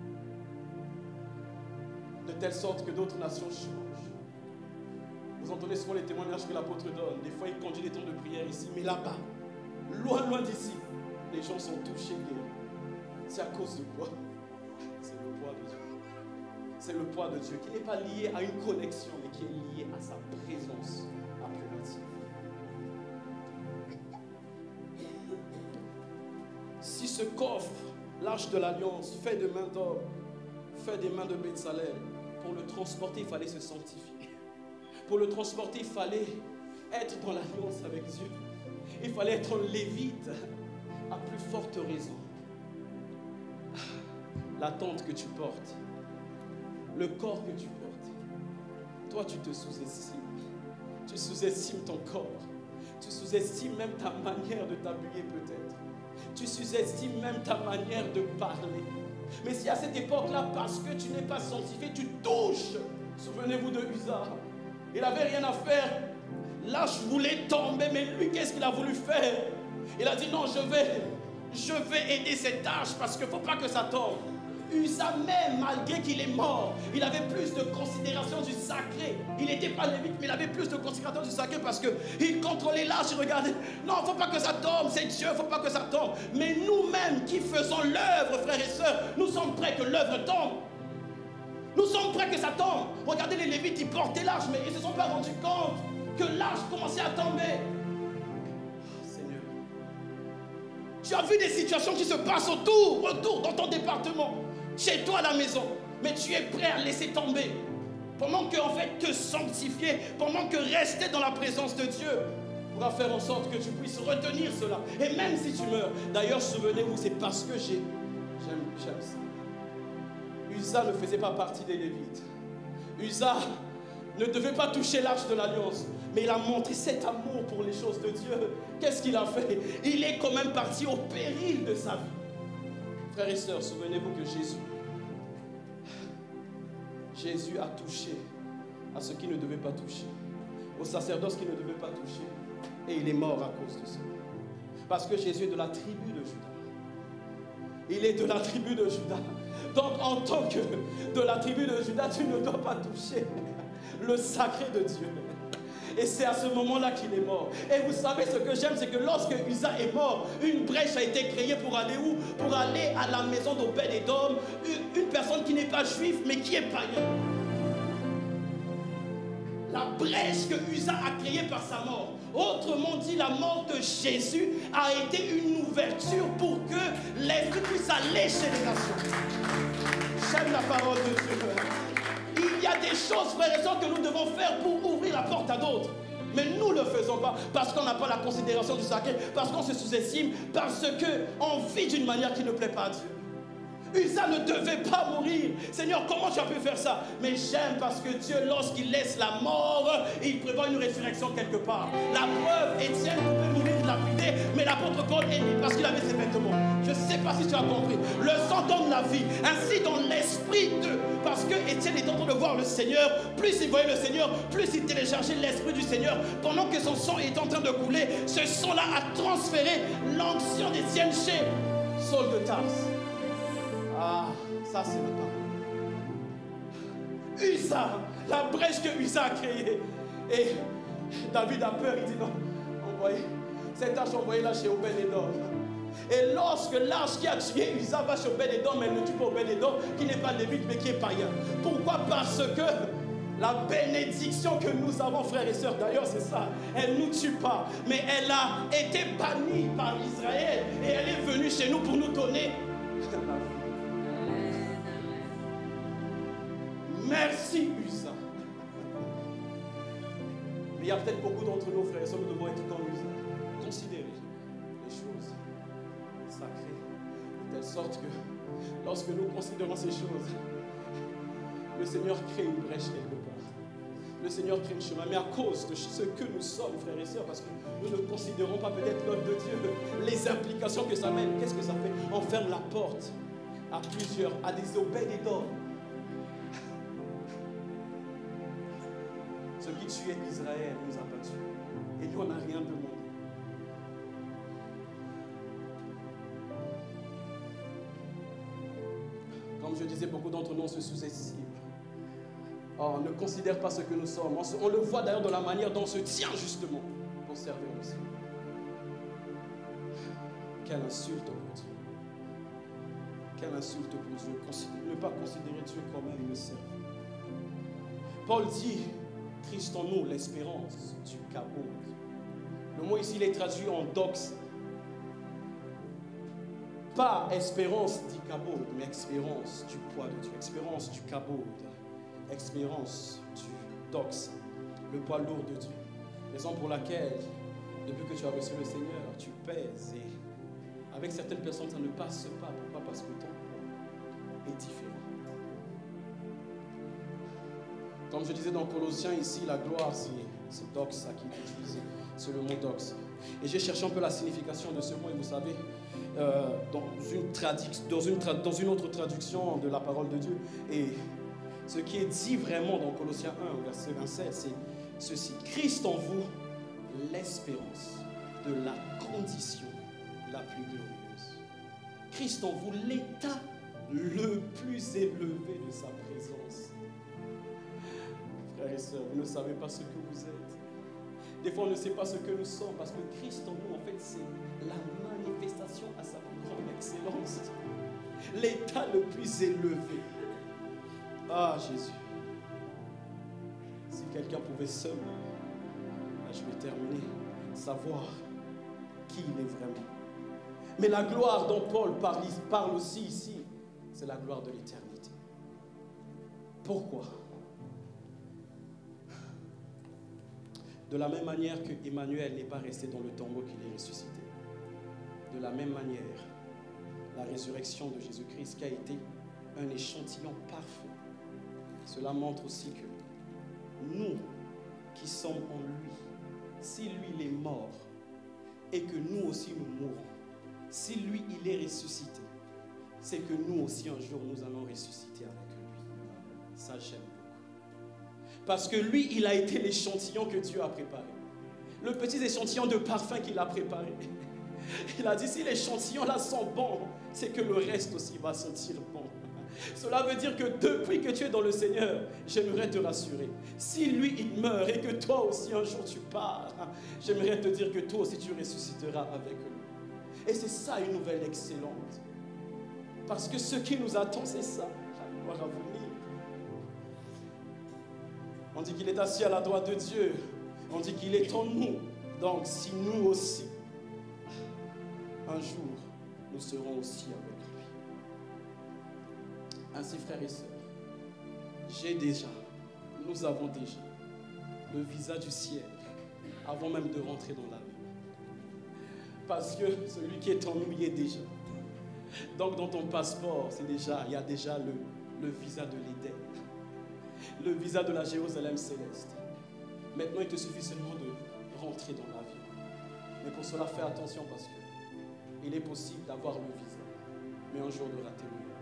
de telle sorte que d'autres nations changent. Vous entendez souvent les témoignages que l'apôtre donne. Des fois, il conduit des temps de prière ici, mais là-bas, loin d'ici, les gens sont touchés. C'est à cause de quoi? C'est le poids de Dieu. C'est le poids de Dieu qui n'est pas lié à une connexion, mais qui est lié à sa présence approbative. Si ce coffre, l'arche de l'alliance, fait de main d'homme, fait des mains de Bétzalel, pour le transporter, il fallait se sanctifier. Pour le transporter, il fallait être dans l'alliance avec Dieu. Il fallait être un lévite, à plus forte raison. La tente que tu portes, le corps que tu portes, toi tu te sous-estimes. Tu sous-estimes ton corps. Tu sous-estimes même ta manière de t'habiller peut-être. Tu sous-estimes même ta manière de parler. Mais si à cette époque-là, parce que tu n'es pas sanctifié, tu touches. Souvenez-vous de Uza. Il n'avait rien à faire. L'arche voulait tomber, mais lui, qu'est-ce qu'il a voulu faire? Il a dit non, je vais aider cette arche parce qu'il ne faut pas que ça tombe. Uza même, malgré qu'il est mort, il avait plus de considération du sacré. Il n'était pas lévite, mais il avait plus de considération du sacré parce qu'il contrôlait l'arche, il regardait. Non, il ne faut pas que ça tombe, c'est Dieu, il ne faut pas que ça tombe. Mais nous-mêmes qui faisons l'œuvre, frères et sœurs, nous sommes prêts que l'œuvre tombe. Nous sommes prêts que ça tombe. Regardez les lévites, ils portaient l'arche, mais ils ne se sont pas rendus compte que l'arche commençait à tomber. Oh, Seigneur. Tu as vu des situations qui se passent autour dans ton département, chez toi à la maison, mais tu es prêt à laisser tomber. Pendant que, en fait, te sanctifier, pendant que rester dans la présence de Dieu pourra faire en sorte que tu puisses retenir cela. Et même si tu meurs, d'ailleurs, souvenez-vous, c'est parce que j'aime ça. Uza ne faisait pas partie des Lévites. Uza ne devait pas toucher l'arche de l'alliance, mais il a montré cet amour pour les choses de Dieu. Qu'est-ce qu'il a fait? Il est quand même parti au péril de sa vie. Frères et sœurs, souvenez-vous que Jésus a touché à ce qu'il ne devait pas toucher, au sacerdoce qu'il ne devait pas toucher, et il est mort à cause de ça. Parce que Jésus est de la tribu de Juda. Il est de la tribu de Juda. Donc en tant que de la tribu de Juda, tu ne dois pas toucher le sacré de Dieu. Et c'est à ce moment-là qu'il est mort. Et vous savez ce que j'aime, c'est que lorsque Uza est mort, une brèche a été créée pour aller où? Pour aller à la maison d'Obed-Édom, une personne qui n'est pas juive mais qui est païenne. La brèche que Uza a créée par sa mort. Autrement dit, la mort de Jésus a été une ouverture pour que l'Esprit puisse aller chez les nations. J'aime la parole de Dieu. Il y a des choses, frères et sœurs, que nous devons faire pour ouvrir la porte à d'autres. Mais nous ne le faisons pas parce qu'on n'a pas la considération du sacré, parce qu'on se sous-estime, parce qu'on vit d'une manière qui ne plaît pas à Dieu. Uza ne devait pas mourir. Seigneur, comment tu as pu faire ça? Mais j'aime parce que Dieu, lorsqu'il laisse la mort, il prévoit une résurrection quelque part. La preuve, Étienne pouvait mourir lapidé, mais l'apôtre Paul est libre parce qu'il avait ses vêtements. Je ne sais pas si tu as compris. Le sang donne la vie. Ainsi, dans l'esprit de... Parce que Étienne est en train de voir le Seigneur. Plus il voyait le Seigneur, plus il téléchargeait l'esprit du Seigneur. Pendant que son sang est en train de couler, ce sang-là a transféré l'onction d'Étienne chez Saul de Tarse. Ah, ça c'est la parole. Uza, la brèche que Uza a créée. Et David a peur, il dit non, envoyez. Cette arche envoyée-la chez Obed-Édom. Et lorsque l'arche qui a tué Uza va chez Obed-Édom, elle ne tue pas Obed-Édom, qui n'est pas lévite mais qui est païen. Pourquoi? Parce que la bénédiction que nous avons, frères et sœurs, d'ailleurs c'est ça, elle ne nous tue pas, mais elle a été bannie par Israël et elle est venue chez nous pour nous donner la vie. Merci Uza. Mais il y a peut-être beaucoup d'entre nous, frères et sœurs, nous devons être comme Uza. Considérer les choses sacrées de telle sorte que lorsque nous considérons ces choses, le Seigneur crée une brèche quelque part. Le Seigneur crée un chemin. Mais à cause de ce que nous sommes, frères et sœurs, parce que nous ne considérons pas peut-être l'œuvre de Dieu, les implications que ça mène, qu'est-ce que ça fait? On ferme la porte à plusieurs, à des Obed-Édom. Ce qui tuait Israël nous a battus. Et nous, on n'a rien demandé. Comme je disais, beaucoup d'entre nous se sous-estiment. Oh, on ne considère pas ce que nous sommes. On le voit d'ailleurs de la manière dont on se tient justement pour servir le Seigneur. Quelle insulte pour Dieu. Quelle insulte pour Dieu. Ne pas considérer Dieu comme un le servir. Paul dit, Christ en nous, l'espérance du kabod. Le mot ici, il est traduit en dox. Pas espérance du kabod, mais expérience du poids de Dieu. Expérience du kabod. Expérience du dox. Le poids lourd de Dieu. Raison pour laquelle, depuis que tu as reçu le Seigneur, tu pèses. Et avec certaines personnes, ça ne passe pas. Pourquoi? Parce que ton poids est différent. Comme je disais dans Colossiens ici, la gloire, c'est doxa qui est utilisé. C'est le mot doxa. Et j'ai cherché un peu la signification de ce mot. Et vous savez, dans une autre traduction de la parole de Dieu, et ce qui est dit vraiment dans Colossiens 1, verset 27, c'est ceci. Christ en vous, l'espérance de la condition la plus glorieuse. Christ en vous, l'état le plus élevé de sa présence. Frères et sœurs, vous ne savez pas ce que vous êtes. Des fois, on ne sait pas ce que nous sommes parce que Christ en nous, en fait, c'est la manifestation à sa plus grande excellence. L'état le plus élevé. Ah, Jésus. Si quelqu'un pouvait seulement, là je vais terminer, savoir qui il est vraiment. Mais la gloire dont Paul parle aussi ici, c'est la gloire de l'éternité. Pourquoi? De la même manière que Emmanuel n'est pas resté dans le tombeau qu'il est ressuscité. De la même manière, la résurrection de Jésus-Christ qui a été un échantillon parfait. Cela montre aussi que nous qui sommes en lui, si lui il est mort et que nous aussi nous mourons, si lui il est ressuscité, c'est que nous aussi un jour nous allons ressusciter avec lui. Ça j'aime beaucoup. Parce que lui, il a été l'échantillon que Dieu a préparé. Le petit échantillon de parfum qu'il a préparé. Il a dit, si l'échantillon là sent bon, c'est que le reste aussi va sentir bon. Cela veut dire que depuis que tu es dans le Seigneur, j'aimerais te rassurer. Si lui, il meurt et que toi aussi un jour tu pars, j'aimerais te dire que toi aussi tu ressusciteras avec lui. Et c'est ça une nouvelle excellente. Parce que ce qui nous attend, c'est ça, la gloire à venir. On dit qu'il est assis à la droite de Dieu. On dit qu'il est en nous. Donc si nous aussi, un jour, nous serons aussi avec lui. Ainsi, frères et sœurs, nous avons déjà le visa du ciel avant même de rentrer dans la vie. Parce que celui qui est en nous y est déjà. Donc dans ton passeport, il y a déjà le visa de l'Éden, le visa de la Jérusalem céleste. Maintenant, il te suffit seulement de rentrer dans la vie. Mais pour cela, fais attention parce qu'il est possible d'avoir le visa, mais un jour de rater le visa.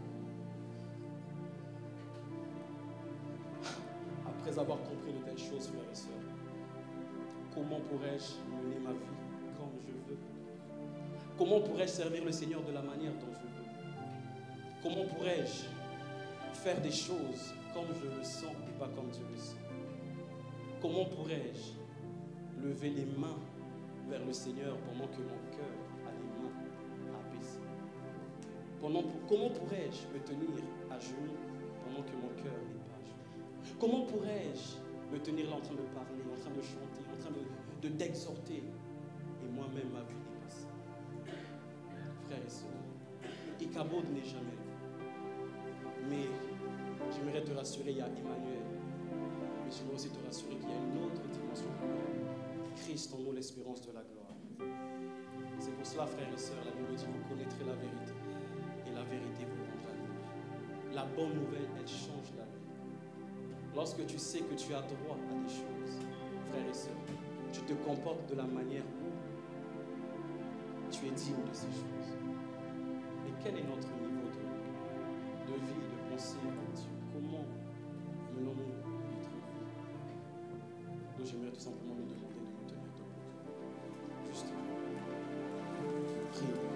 Après avoir compris de telles choses, frères et sœurs, comment pourrais-je mener ma vie comme je veux? Comment pourrais-je servir le Seigneur de la manière dont je veux? Comment pourrais-je faire des choses comme je le sens et pas comme Dieu le sent? Comment pourrais-je lever les mains vers le Seigneur pendant que mon cœur a les mains abaissées? Comment pourrais-je me tenir à genoux pendant que mon cœur n'est pas à genoux? Comment pourrais-je me tenir là en train de parler, en train de chanter, en train de t'exhorter et moi-même ma vie n'est pas ça? Frères et sœurs, Ichabod n'est jamais là. Mais j'aimerais te rassurer, il y a Emmanuel. Mais j'aimerais aussi te rassurer qu'il y a une autre dimension de gloire. Christ en nous, l'espérance de la gloire. C'est pour cela, frères et sœurs, la Bible dit, vous connaîtrez la vérité. Et la vérité vous rendra libre. La bonne nouvelle, elle change la vie. Lorsque tu sais que tu as droit à des choses, frères et sœurs, tu te comportes de la manière où tu es digne de ces choses. Et quel est notre niveau de vie, de pensée avec Dieu? Comment menons-nous notre vie? Donc j'aimerais tout simplement nous demander de nous tenir debout. Juste prier.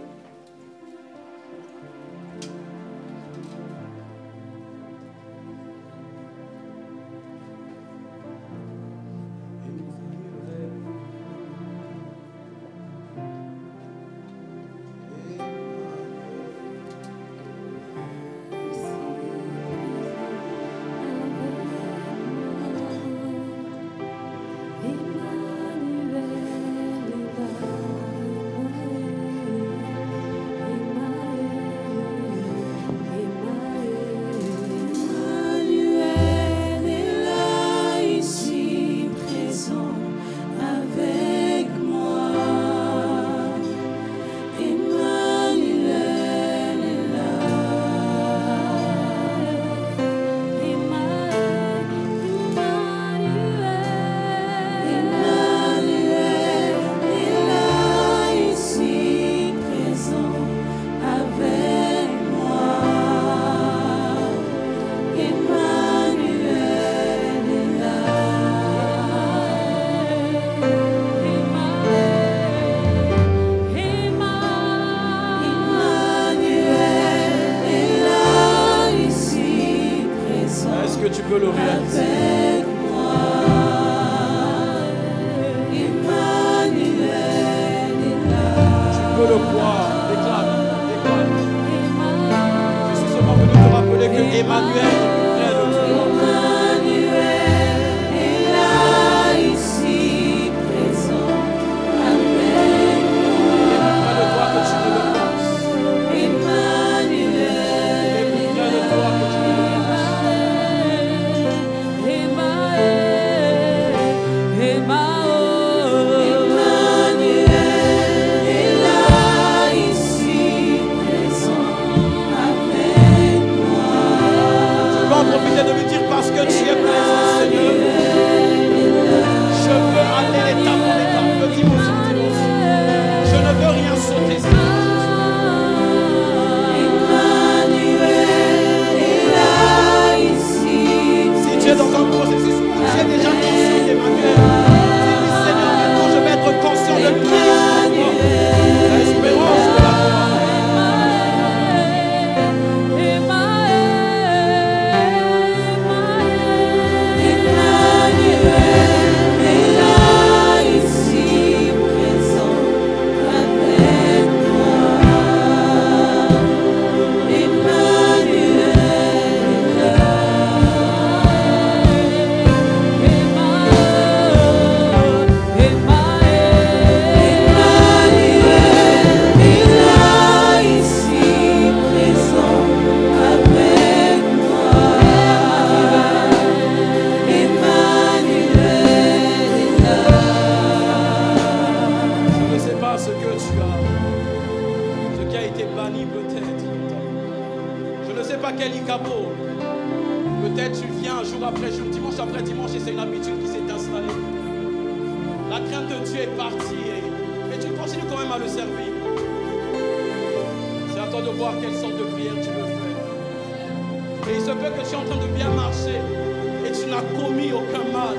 laquelle Ikabo, peut-être tu viens jour après jour, dimanche après dimanche, et c'est une habitude qui s'est installée. La crainte de Dieu est partie, mais tu continues quand même à le servir. C'est à toi de voir quelle sorte de prière tu veux faire. Et il se peut que tu es en train de bien marcher et tu n'as commis aucun mal.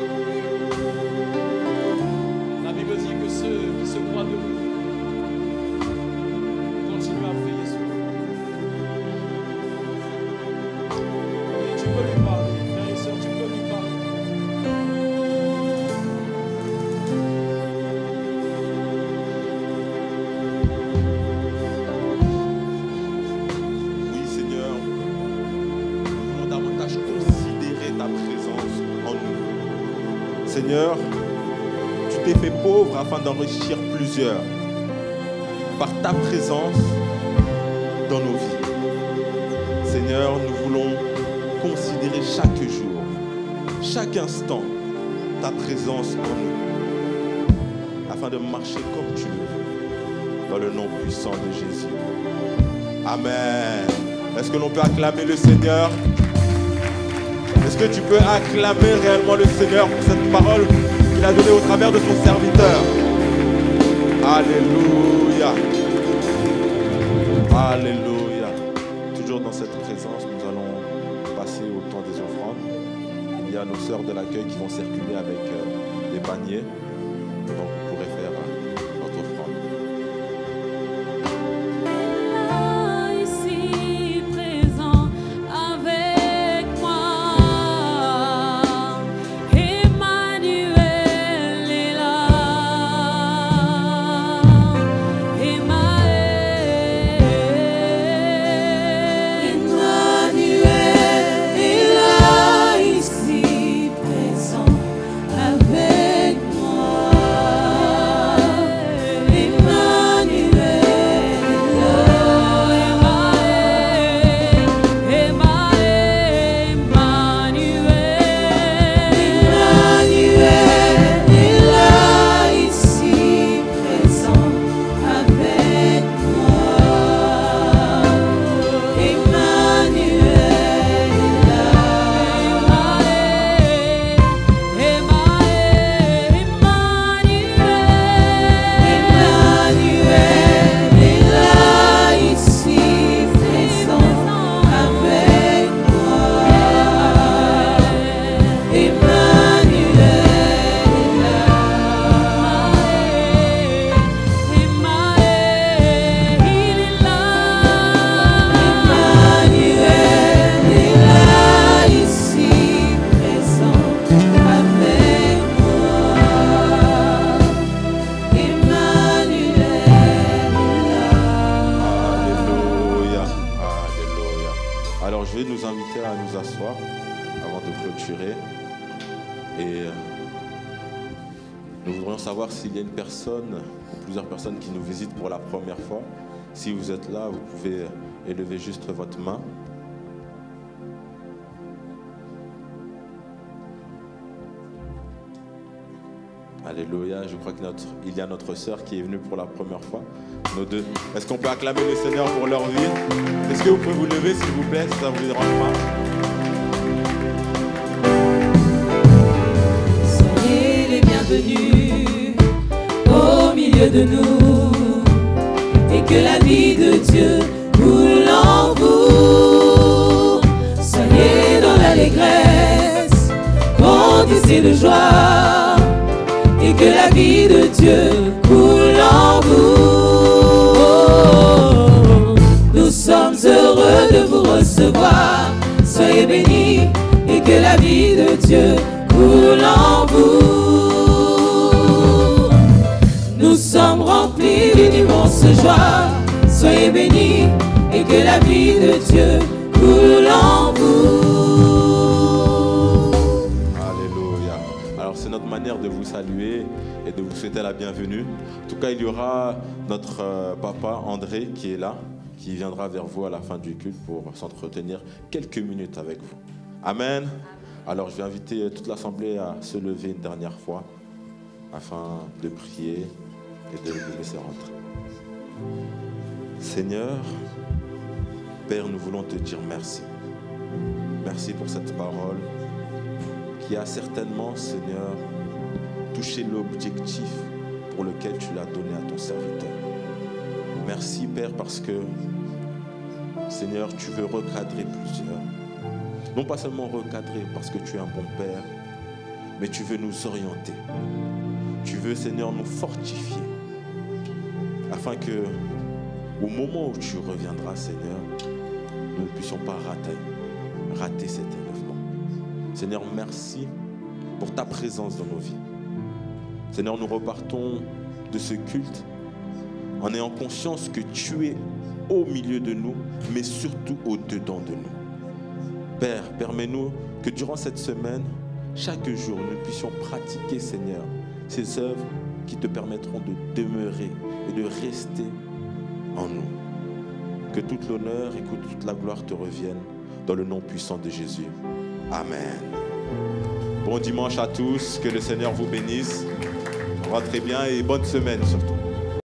La Bible dit que ceux qui se croient debout continuent à veiller sur eux. Et tu peux lui parler, frère et soeur, tu peux lui parler. Oui, Seigneur, nous voulons davantage considérer ta présence en nous. Seigneur, tu t'es fait pauvre afin d'enrichir plusieurs par ta présence dans nos vies. Seigneur, nous voulons considérer chaque jour, chaque instant, ta présence en nous, afin de marcher comme tu le veux, dans le nom puissant de Jésus. Amen. Est-ce que l'on peut acclamer le Seigneur? Est-ce que tu peux acclamer réellement le Seigneur pour cette parole qu'il a donnée au travers de son serviteur? Alléluia. Alléluia. Toujours dans cette présence, nous allons passer au temps des offrandes. Il y a nos sœurs de l'accueil qui vont circuler avec des paniers. Donc vous pourrez faire votre offrande. Ici présent avec moi, Emmanuel est là, Emmanuel est là, ici présent avec Nous voudrions savoir s'il y a une personne ou plusieurs personnes qui nous visitent pour la première fois. Si vous êtes là, vous pouvez élever juste votre main. Alléluia, je crois qu'il y a notre sœur qui est venue pour la première fois. Nos deux. Est-ce qu'on peut acclamer le Seigneur pour leur vie? Est-ce que vous pouvez vous lever s'il vous plaît, si ça ne vous dérange pas? Soyez les bienvenus au milieu de nous, et que la vie de Dieu coule en vous. Soyez dans l'allégresse, grandissez de joie, et que la vie de Dieu coule en vous. Nous sommes heureux de vous recevoir. Soyez bénis, et que la vie de Dieu coule en vous. Nous sommes remplis d'une immense joie. Soyez bénis, et que la vie de Dieu coule en vous. C'est notre manière de vous saluer et de vous souhaiter la bienvenue. En tout cas, il y aura notre papa André qui est là, qui viendra vers vous à la fin du culte pour s'entretenir quelques minutes avec vous. Amen. Alors, je vais inviter toute l'assemblée à se lever une dernière fois afin de prier et de vous laisser rentrer. Seigneur, Père, nous voulons te dire merci. Merci pour cette parole qui a certainement, Seigneur, touché l'objectif pour lequel tu l'as donné à ton serviteur. Merci, Père, parce que, Seigneur, tu veux recadrer plusieurs. Non pas seulement recadrer parce que tu es un bon Père, mais tu veux nous orienter. Tu veux, Seigneur, nous fortifier afin que, au moment où tu reviendras, Seigneur, nous ne puissions pas rater cet enlèvement. Seigneur, merci pour ta présence dans nos vies. Seigneur, nous repartons de ce culte en ayant conscience que tu es au milieu de nous, mais surtout au-dedans de nous. Père, permets-nous que durant cette semaine, chaque jour, nous puissions pratiquer, Seigneur, ces œuvres qui te permettront de demeurer et de rester en nous. Que toute l'honneur et que toute la gloire te reviennent dans le nom puissant de Jésus. Amen. Bon dimanche à tous, que le Seigneur vous bénisse. Rentrez bien et bonne semaine surtout.